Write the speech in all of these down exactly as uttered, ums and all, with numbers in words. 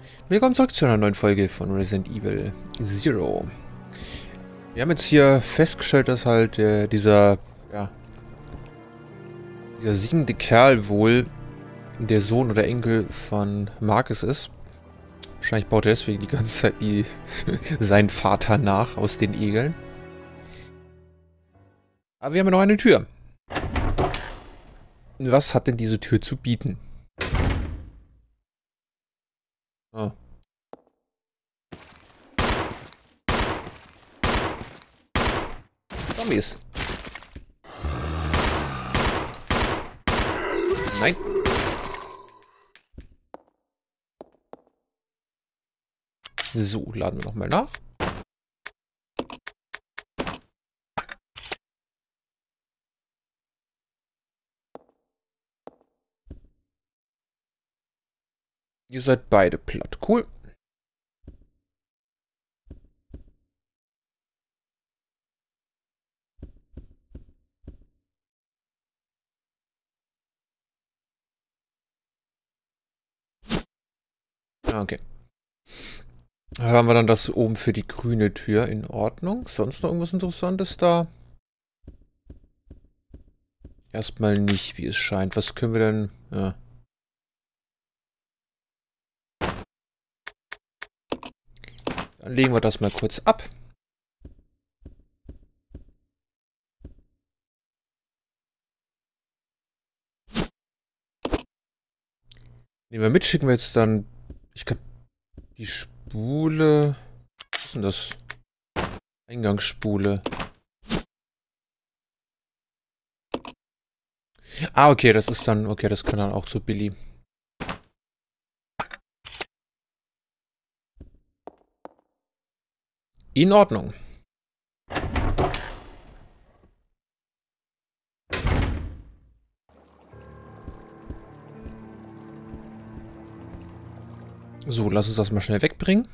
Willkommen zurück zu einer neuen Folge von Resident Evil Zero. Wir haben jetzt hier festgestellt, dass halt äh, dieser, ja, dieser siegende Kerl wohl der Sohn oder Enkel von Marcus ist. Wahrscheinlich baut er deswegen die ganze Zeit die, seinen Vater nach aus den Egeln. Aber wir haben ja noch eine Tür. Was hat denn diese Tür zu bieten? Oh. Zombies. Nein. So, laden wir nochmal nach. Ihr seid beide platt. Cool. Okay. Da haben wir dann das oben für die grüne Tür in Ordnung. Sonst noch irgendwas Interessantes da? Erstmal nicht, wie es scheint. Was können wir denn... Ja. Dann legen wir das mal kurz ab. Nehmen wir mit, schicken wir jetzt dann... Ich glaube, die Spule... Was ist denn das? Eingangsspule. Ah, okay, das ist dann... Okay, das kann dann auch zu Billy. In Ordnung. So, lass uns das mal schnell wegbringen.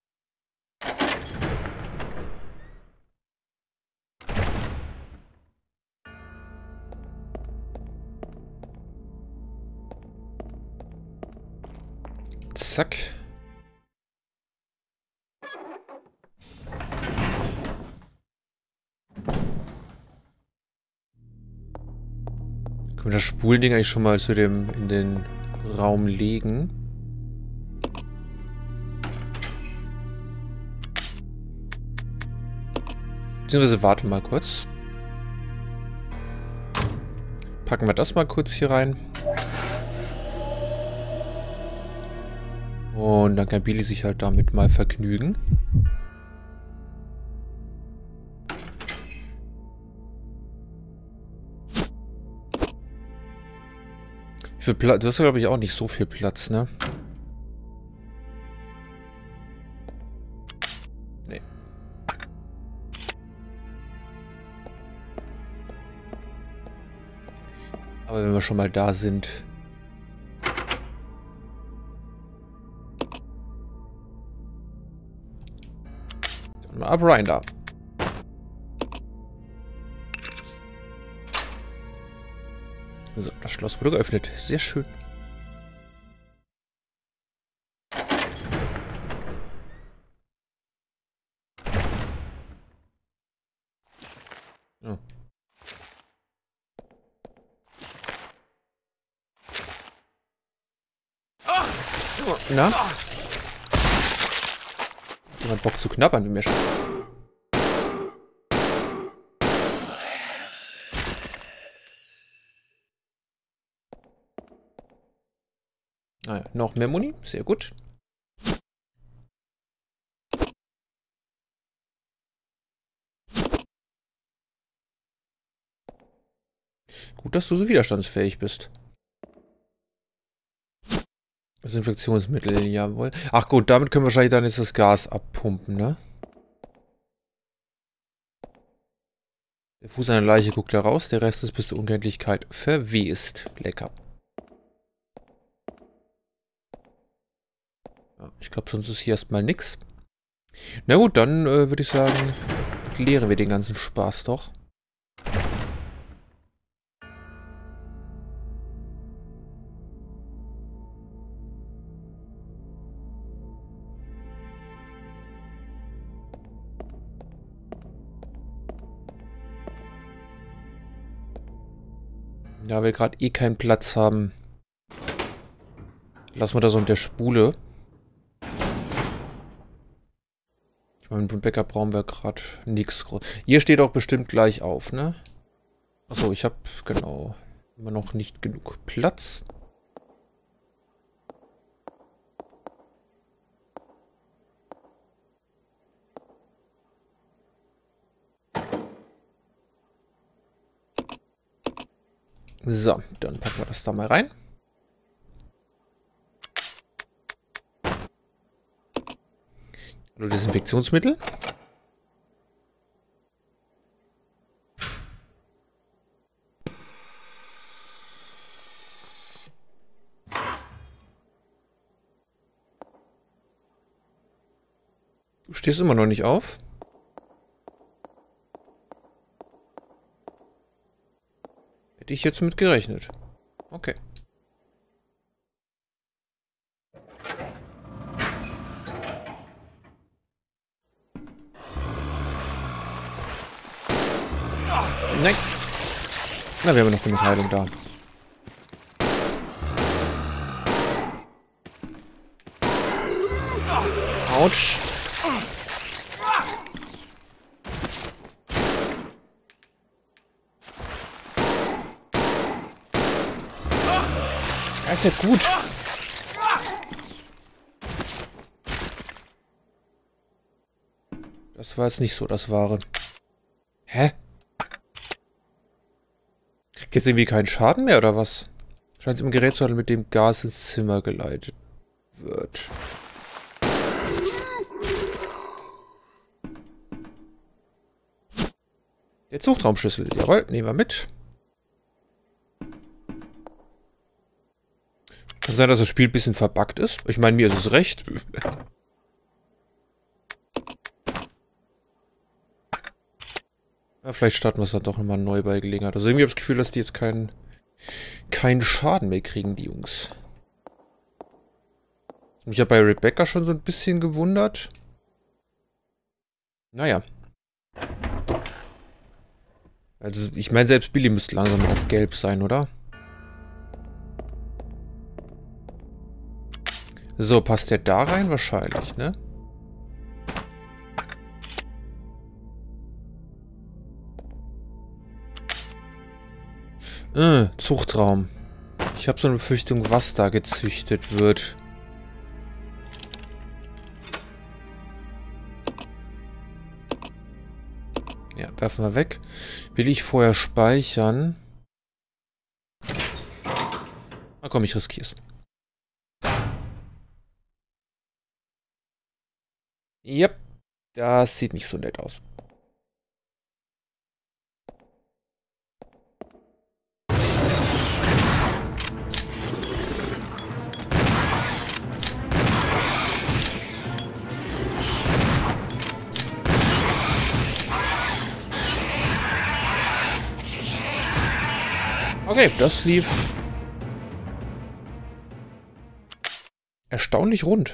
Zack. Können wir das Spulding eigentlich schon mal zu dem in den Raum legen? Beziehungsweise warte mal kurz. Packen wir das mal kurz hier rein. Und dann kann Billy sich halt damit mal vergnügen. Wie viel Platz? Das ist, glaube ich, auch nicht so viel Platz, ne? Nee. Aber wenn wir schon mal da sind... Dann mal ab rein da. So, das Schloss wurde geöffnet. Sehr schön. Oh. Na? Jemand Bock zu knabbern, wie mir schon. Ah ja, noch mehr Muni. Sehr gut. Gut, dass du so widerstandsfähig bist. Das Infektionsmittel, jawohl. Ach gut, damit können wir wahrscheinlich dann jetzt das Gas abpumpen, ne? Der Fuß einer Leiche guckt da raus, der Rest ist bis zur Unkenntlichkeit verwest. Lecker. Ja, ich glaube, sonst ist hier erstmal nix. Na gut, dann äh, würde ich sagen, klären wir den ganzen Spaß doch. Da wir gerade eh keinen Platz haben, lassen wir das unter der Spule. Ich meine, beim Bäcker brauchen wir gerade nichts. Hier steht auch bestimmt gleich auf, ne? Achso, ich habe genau immer noch nicht genug Platz. So, dann packen wir das da mal rein. Hallo, Desinfektionsmittel. Du stehst immer noch nicht auf. Hätte ich jetzt mit gerechnet. Okay. Nein. Na, wir haben noch genug Heilung da. Autsch. Das ist ja gut. Das war jetzt nicht so das Wahre. Hä? Kriegt jetzt irgendwie keinen Schaden mehr, oder was? Scheint es im Gerät zu handeln, mit dem Gas ins Zimmer geleitet wird. Der Zuchtraumschlüssel. Jawohl, nehmen wir mit. Kann sein, dass das Spiel ein bisschen verbuggt ist. Ich meine, mir ist es recht. Ja, vielleicht starten wir es dann doch nochmal neu bei Gelegenheit. Also irgendwie habe ich das Gefühl, dass die jetzt keinen keinen Schaden mehr kriegen, die Jungs. Ich habe bei Rebecca schon so ein bisschen gewundert. Naja. Also ich meine, selbst Billy müsste langsam auf Gelb sein, oder? So, passt der da rein? Wahrscheinlich, ne? Äh, Zuchtraum. Ich habe so eine Befürchtung, was da gezüchtet wird. Ja, werfen wir weg. Will ich vorher speichern? Na komm, ich riskier's. Yep, das sieht nicht so nett aus. Okay, das lief erstaunlich rund.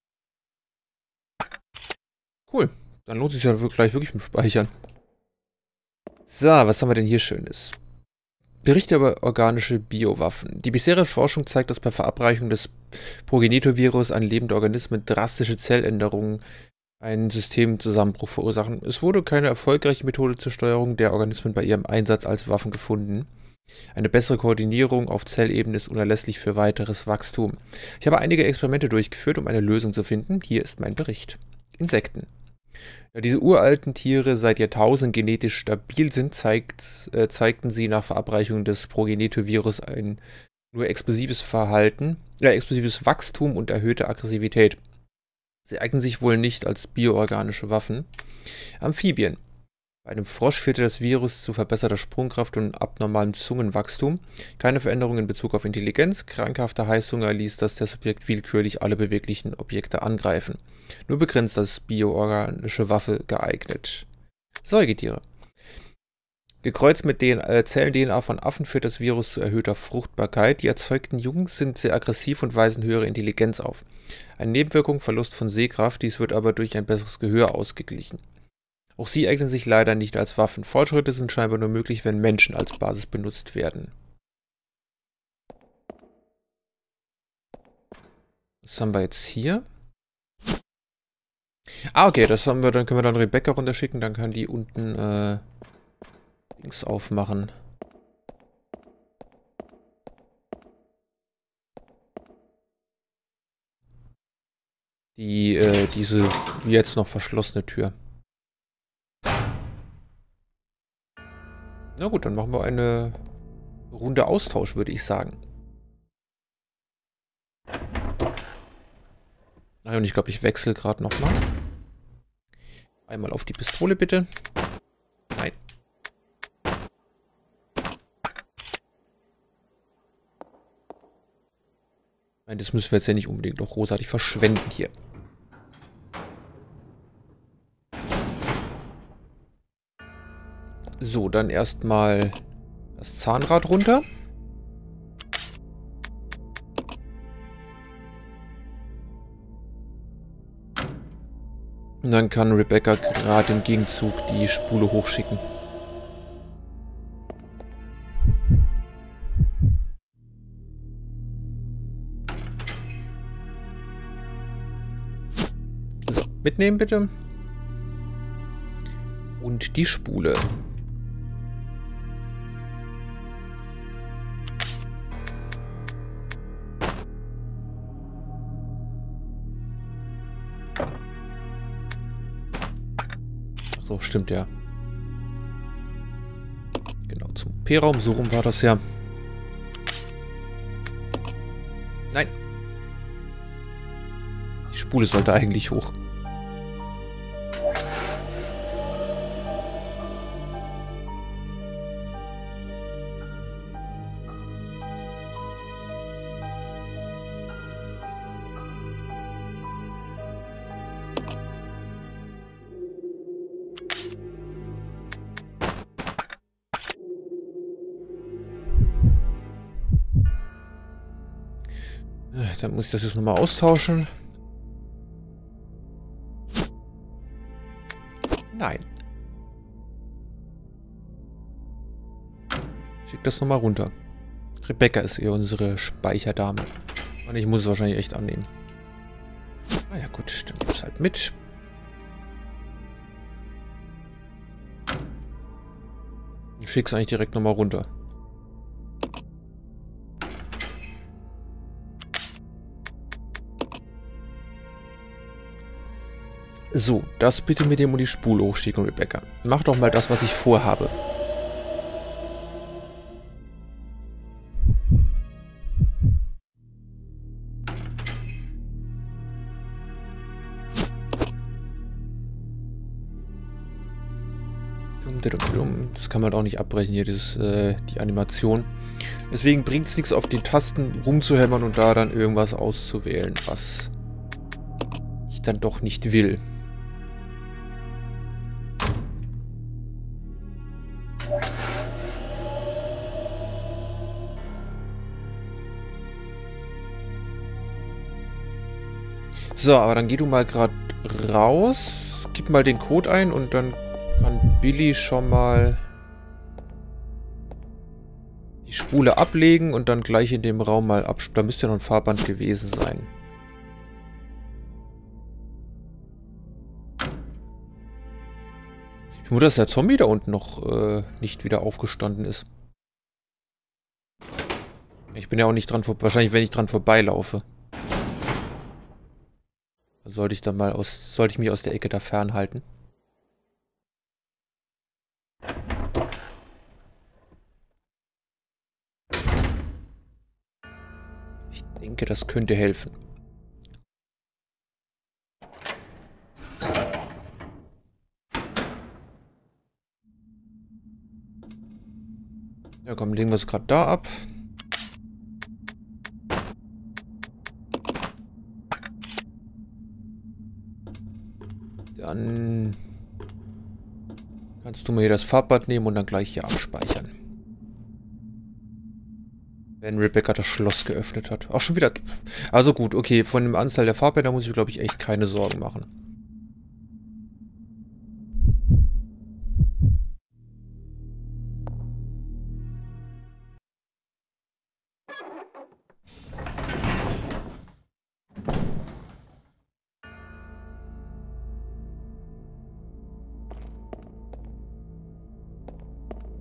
Cool. Dann lohnt es sich ja gleich wirklich mit Speichern. So, was haben wir denn hier Schönes? Berichte über organische Biowaffen. Die bisherige Forschung zeigt, dass bei Verabreichung des Progenitor-Virus an lebende Organismen drastische Zelländerungen einen Systemzusammenbruch verursachen. Es wurde keine erfolgreiche Methode zur Steuerung der Organismen bei ihrem Einsatz als Waffen gefunden. Eine bessere Koordinierung auf Zellebene ist unerlässlich für weiteres Wachstum. Ich habe einige Experimente durchgeführt, um eine Lösung zu finden. Hier ist mein Bericht. Insekten. Da diese uralten Tiere seit Jahrtausenden genetisch stabil sind, zeigt, äh, zeigten sie nach Verabreichung des Progenitor-Virus ein nur explosives Verhalten, äh, explosives Wachstum und erhöhte Aggressivität. Sie eignen sich wohl nicht als bioorganische Waffen. Amphibien. Bei einem Frosch führte das Virus zu verbesserter Sprungkraft und abnormalem Zungenwachstum. Keine Veränderung in Bezug auf Intelligenz. Krankhafter Heißhunger ließ das der Subjekt willkürlich alle beweglichen Objekte angreifen. Nur begrenzt als bioorganische Waffe geeignet. Säugetiere. Gekreuzt mit den äh, Zellen-D N A von Affen führt das Virus zu erhöhter Fruchtbarkeit. Die erzeugten Jungen sind sehr aggressiv und weisen höhere Intelligenz auf. Eine Nebenwirkung, Verlust von Sehkraft, dies wird aber durch ein besseres Gehör ausgeglichen. Auch sie eignen sich leider nicht als Waffen. Fortschritte sind scheinbar nur möglich, wenn Menschen als Basis benutzt werden. Was haben wir jetzt hier? Ah, okay, das haben wir, dann können wir dann Rebecca runterschicken, dann kann die unten äh, links aufmachen. Die, äh, diese jetzt noch verschlossene Tür. Na gut, dann machen wir eine Runde Austausch, würde ich sagen. Ah, und ich glaube, ich wechsle gerade nochmal. Einmal auf die Pistole, bitte. Nein. Nein, das müssen wir jetzt ja nicht unbedingt noch großartig verschwenden hier. So, dann erstmal das Zahnrad runter. Und dann kann Rebecca gerade im Gegenzug die Spule hochschicken. So, mitnehmen bitte. Und die Spule. So, stimmt ja. Genau, zum O P-Raum. So rum war das ja. Nein. Die Spule sollte eigentlich hoch. Dann muss ich das jetzt nochmal austauschen. Nein. Schick das nochmal runter. Rebecca ist eher unsere Speicherdame. Und ich muss es wahrscheinlich echt annehmen. Na ja gut, dann gibt's halt mit. Ich schick's eigentlich direkt nochmal runter. So, das bitte mit dem und die Spule hochschicken, Rebecca. Mach doch mal das, was ich vorhabe. Das kann man auch nicht abbrechen hier, dieses, äh, die Animation. Deswegen bringt es nichts, auf den Tasten rumzuhämmern und da dann irgendwas auszuwählen, was ich dann doch nicht will. So, aber dann geh du mal gerade raus, gib mal den Code ein und dann kann Billy schon mal die Spule ablegen und dann gleich in dem Raum mal abspielen. Da müsste ja noch ein Fahrband gewesen sein. Ich vermute, dass der Zombie da unten noch äh, nicht wieder aufgestanden ist. Ich bin ja auch nicht dran vor... Wahrscheinlich, wenn ich dran vorbeilaufe. Dann sollte ich dann mal aus... Sollte ich mich aus der Ecke da fernhalten. Ich denke, das könnte helfen. Ja komm, legen wir es gerade da ab. Dann kannst du mir hier das Farbbad nehmen und dann gleich hier abspeichern. Wenn Rebecca das Schloss geöffnet hat. Auch schon wieder... Also gut, okay, von der Anzahl der Farbbänder muss ich, glaube ich, echt keine Sorgen machen.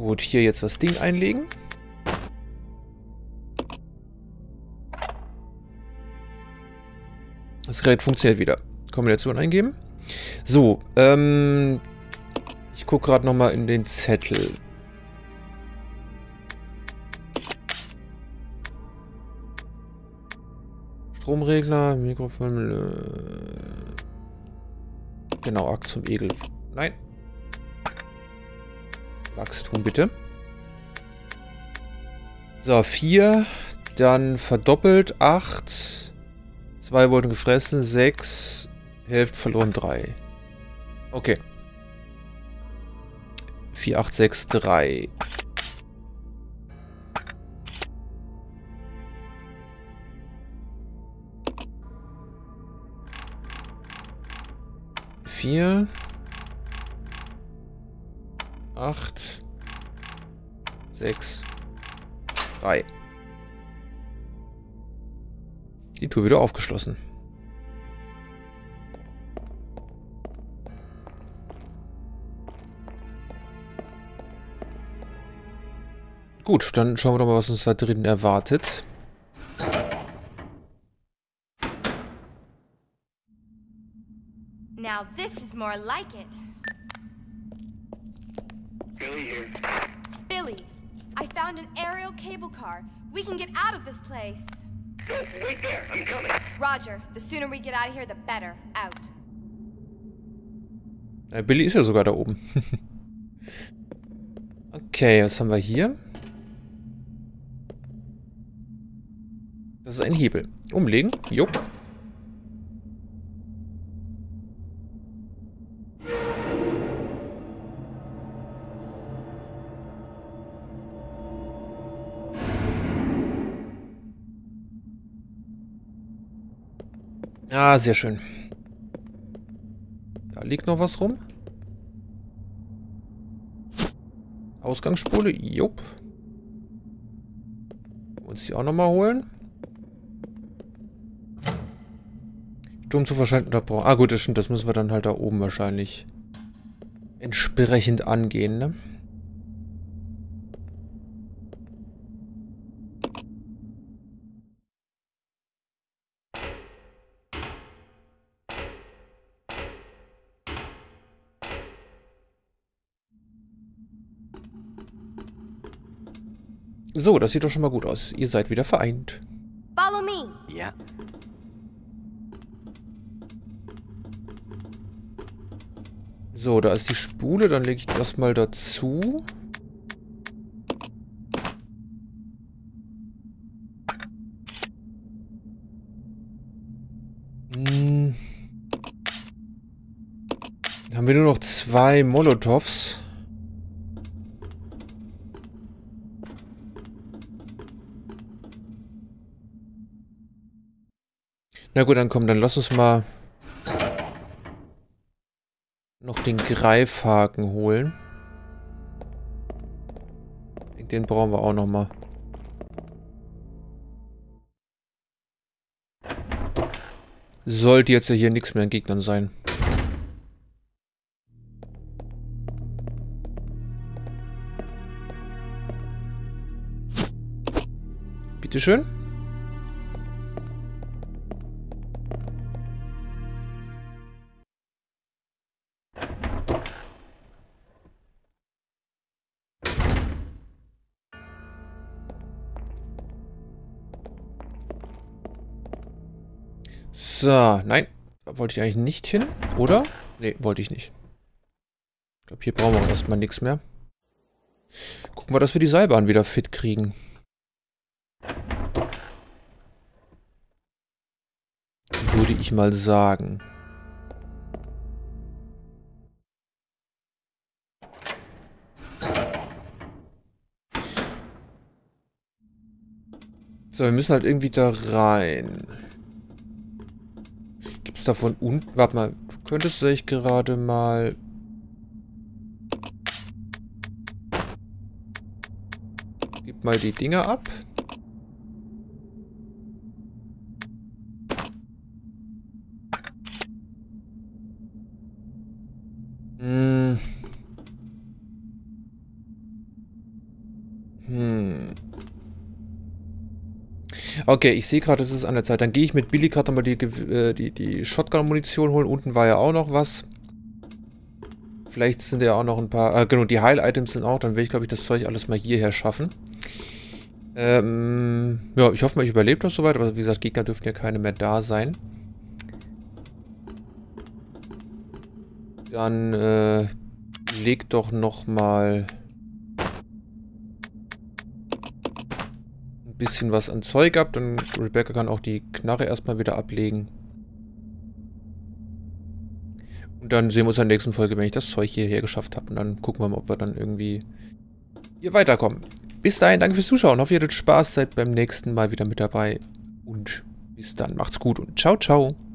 Gut, hier jetzt das Ding einlegen. Das Gerät funktioniert wieder. Kombination eingeben. So, ähm... ich gucke gerade nochmal in den Zettel. Stromregler, Mikrofon... Äh genau, Akt zum Egel. Nein. Wachstum, bitte. So, vier. Dann verdoppelt, acht. zwei wurden gefressen, sechs. Hälfte verloren, drei. Okay. vier, acht, sechs, drei. vier. acht. sechs. drei. Die Tür wieder aufgeschlossen. Gut, dann schauen wir doch mal, was uns da drin erwartet. Now this is more like it. Billy here. Billy, I found an aerial cable car. We can get out of this place. No, wait there. I'm coming. Roger, the sooner we get out of here, the better. Out. Ja, Billy ist ja sogar da oben. Okay, was haben wir hier? Das ist ein Hebel. Umlegen. Jupp. Ah, sehr schön. Da liegt noch was rum. Ausgangsspule. Jupp. Uns die auch nochmal holen. Sturm zu wahrscheinlich unterbrochen. Ah gut, das stimmt. Das müssen wir dann halt da oben wahrscheinlich entsprechend angehen, ne? So, das sieht doch schon mal gut aus. Ihr seid wieder vereint. Follow me. Ja. So, da ist die Spule. Dann lege ich das mal dazu. Hm. Dann haben wir nur noch zwei Molotovs. Na gut, dann komm, dann lass uns mal noch den Greifhaken holen. Den brauchen wir auch noch mal. Sollte jetzt ja hier nichts mehr an Gegnern sein. Bitteschön. So, nein. Da wollte ich eigentlich nicht hin, oder? Ne, wollte ich nicht. Ich glaube, hier brauchen wir erstmal nichts mehr. Gucken wir, dass wir die Seilbahn wieder fit kriegen. Würde ich mal sagen. So, wir müssen halt irgendwie da rein. Gibt es da von unten... Warte mal, du könntest vielleicht gerade mal... Gib mal die Dinger ab. Hm. Okay, ich sehe gerade, es ist an der Zeit. Dann gehe ich mit Billy gerade nochmal die, äh, die, die Shotgun-Munition holen. Unten war ja auch noch was. Vielleicht sind ja auch noch ein paar... Äh, genau, die Heil-Items sind auch. Dann will ich, glaube ich, das Zeug alles mal hierher schaffen. Ähm, ja, ich hoffe mal, ich überlebe das soweit. Aber wie gesagt, Gegner dürften ja keine mehr da sein. Dann, äh, leg doch nochmal ein bisschen was an Zeug ab. Dann Rebecca kann auch die Knarre erstmal wieder ablegen. Und dann sehen wir uns in der nächsten Folge, wenn ich das Zeug hierher geschafft habe. Und dann gucken wir mal, ob wir dann irgendwie hier weiterkommen. Bis dahin, danke fürs Zuschauen. Hoffe, ihr hattet Spaß. Seid beim nächsten Mal wieder mit dabei. Und bis dann. Macht's gut und ciao, ciao.